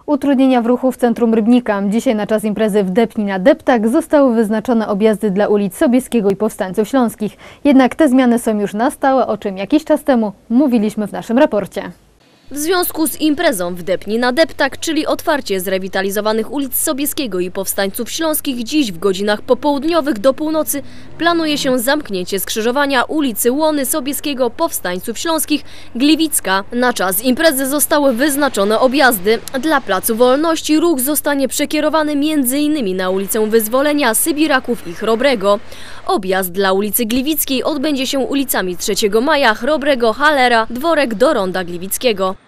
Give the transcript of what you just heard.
Utrudnienia w ruchu w centrum Rybnika. Dzisiaj na czas imprezy Wdepnij na deptak zostały wyznaczone objazdy dla ulic Sobieskiego i Powstańców Śląskich. Jednak te zmiany są już na stałe, o czym jakiś czas temu mówiliśmy w naszym raporcie. W związku z imprezą Wdepnij na deptak, czyli otwarcie zrewitalizowanych ulic Sobieskiego i Powstańców Śląskich, dziś w godzinach popołudniowych do północy planuje się zamknięcie skrzyżowania ulicy Łony Sobieskiego, Powstańców Śląskich, Gliwicka. Na czas imprezy zostały wyznaczone objazdy. Dla Placu Wolności ruch zostanie przekierowany m.in. na ulicę Wyzwolenia, Sybiraków i Chrobrego. Objazd dla ulicy Gliwickiej odbędzie się ulicami 3 Maja, Chrobrego, Halera, Dworek do Ronda Gliwickiego.